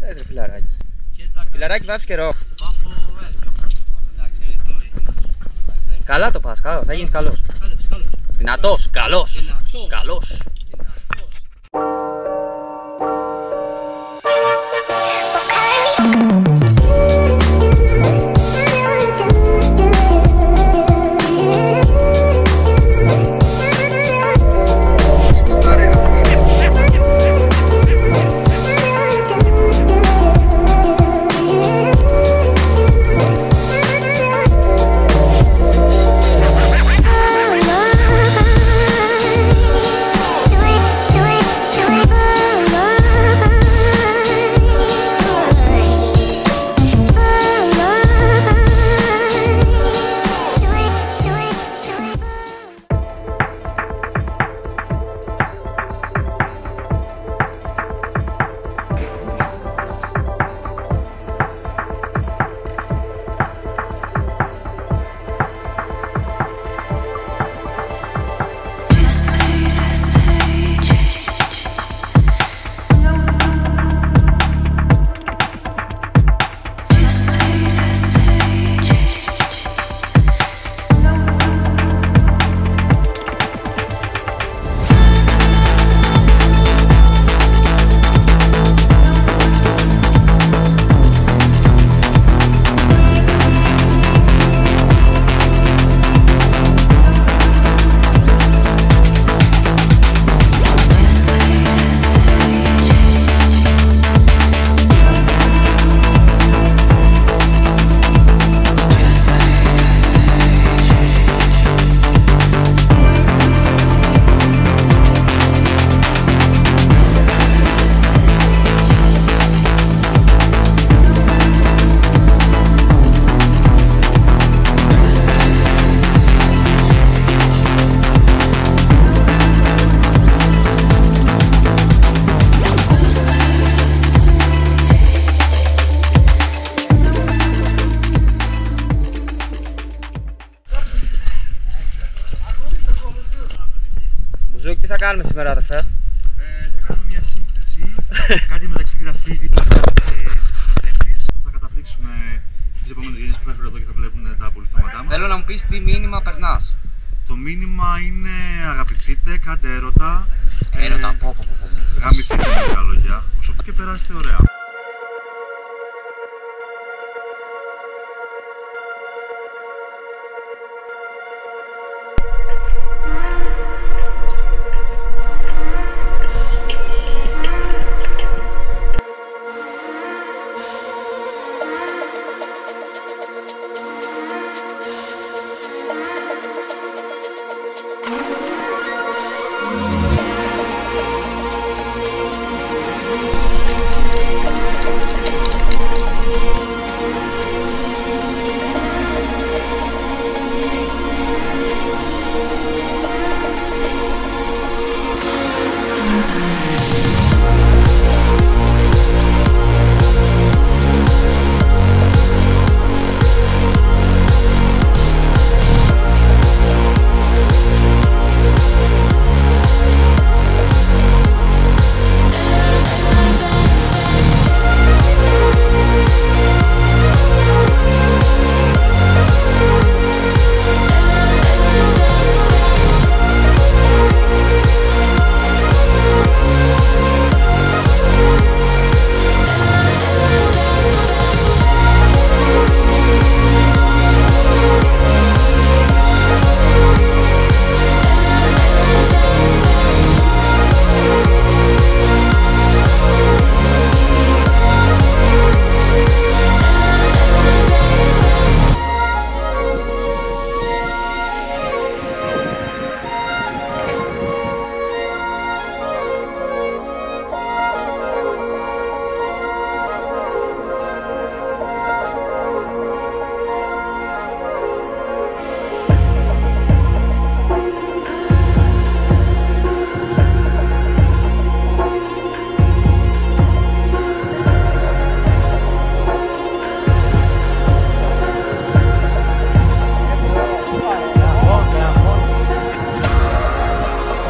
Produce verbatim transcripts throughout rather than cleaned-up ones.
Πες ρε φιλαράκι. Φιλαράκι βάφεις καιρό. Βάφω δύο χρόνια. Καλά το πας, καλό, θα γίνεις καλός. Δυνατός, καλός. Καλός. Μπουζούκ, τι θα κάνουμε σήμερα, αδερφέ? Ε, θα κάνουμε μια σύνθεση, κάτι μεταξύ γραφίτη, πλακά και τέχνης. Θα καταπλήξουμε τις επόμενες γενιές που θα έρθουν εδώ και θα βλέπουν τα απολυθώματά μας. Θέλω να μου πεις τι μήνυμα περνάς. Το μήνυμα είναι αγαπηθείτε, κάντε έρωτα. Έρωτα, πω πω πω. Γαμηθείτε με λίγα λόγια, όσο και περάσετε ωραία.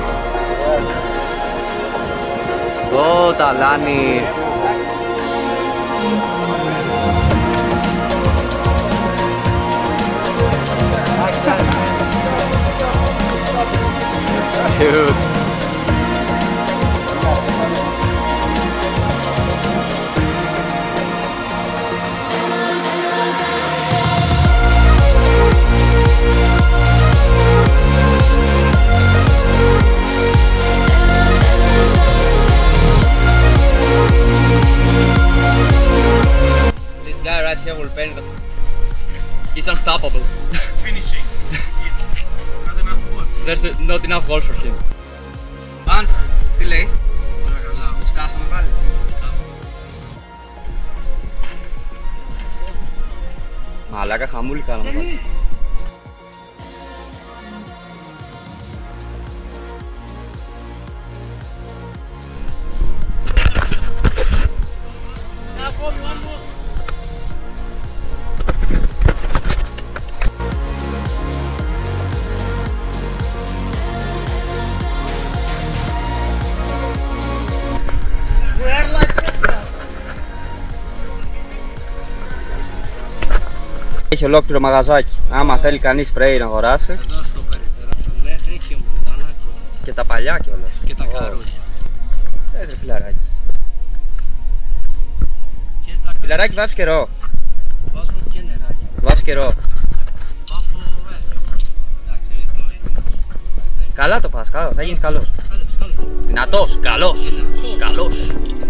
Ω, Ταλάνη. Cute. This guy right here will paint the... He's unstoppable. Finishing. Not enough words. There's not enough words for him. Αν, τι λέει? Όλα καλά. Το σκάσαμε πάλι. Μαλάκα χαμούλη κάναμε πάλι. Έχει ολόκληρο μαγαζάκι. Άμα θέλει κανείς σπρέι να αγοράσει. Εδώ στο περιφερά, μέχρι και Μοντανάκο. Και τα παλιά κιόλας. Και τα Ω. καρούδια. Πες ρε φιλαράκι. Και τα Φιλαράκι βάζεις καιρό. βάζουμε και νεράκι. Βάζεις καιρό. Βάφω έτσι. Εντάξει, το είναι. Καλά το πας, καλά, θα γίνεις καλός. Καλώς, καλώς. Δυνατός, καλός. Δυνατός. Καλός.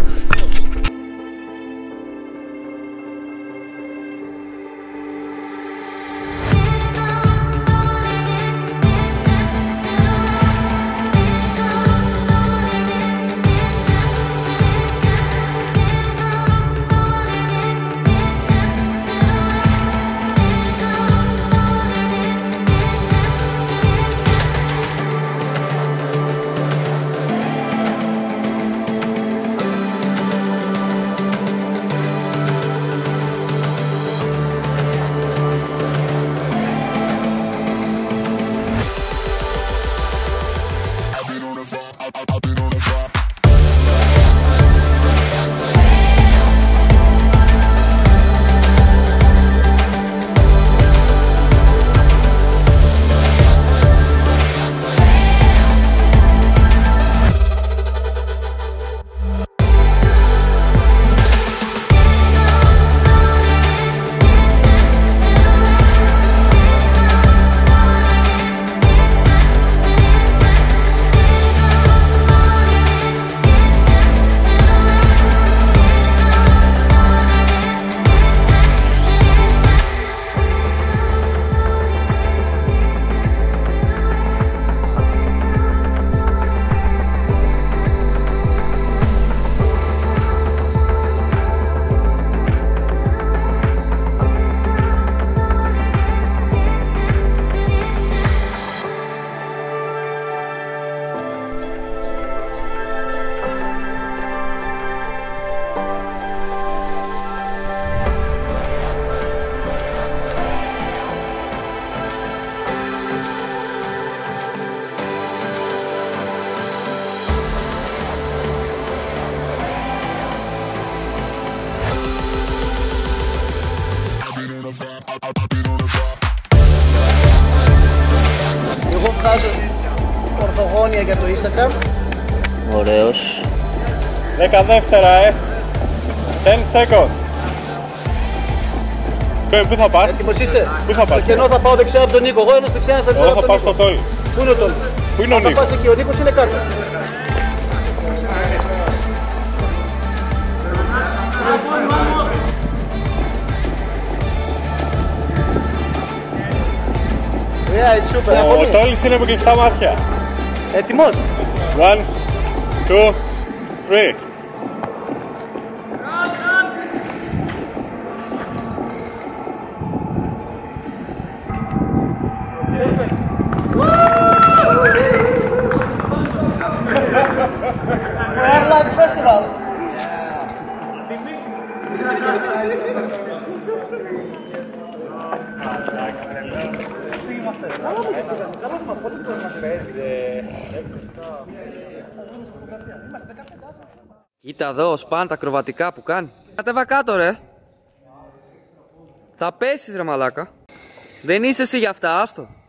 Εγώ βγάζω ορθογώνια για το Instagram. Ωραίος. δέκα δεύτερα, ε. ten seconds. Πού θα πας? Έτοιμος είσαι? Πού θα πας? Στο κενό θα πάω δεξιά από τον Νίκο. Εγώ ένας δεξιά, ένας αριστερά Εγώ από θα τον πάω Νίκο. στο τόλι. Πού είναι ο Τόλι? Πού είναι ο Θα Νίκος? πας εκεί, ο Νίκος είναι κάτω. Yeah, it's super. Ο Τόλις είναι με κλειστά μάτια. Έτοιμος? One, two, three. Airline Festival. Κοίτα εδώ ο Σπαν τα ακροβατικά που κάνει. Κατέβα κάτω ρε. Θα πέσεις ρε μαλάκα. Δεν είσαι εσύ για αυτά, άστο.